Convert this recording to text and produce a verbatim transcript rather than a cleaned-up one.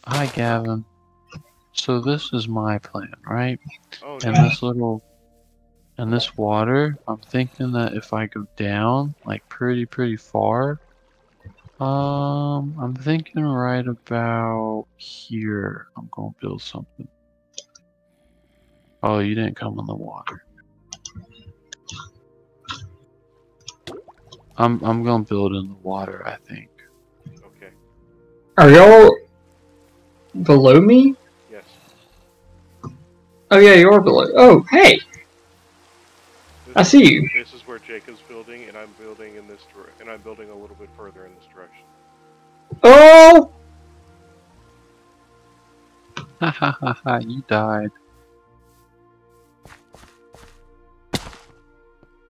Hi, Gavin. So this is my plan, right? Oh, And nice. this little, and this water, I'm thinking that if I go down, like pretty, pretty far, um, I'm thinking right about here. I'm gonna build something. Oh, you didn't come in the water. I'm, I'm gonna build in the water, I think. Okay. Are y'all below me? Yes. Oh yeah, you are below. Oh, hey! This I is, see you. This is where Jacob's building, and I'm building in this dire- and I'm building a little bit further in this direction. Oh! Ha ha ha ha, you died.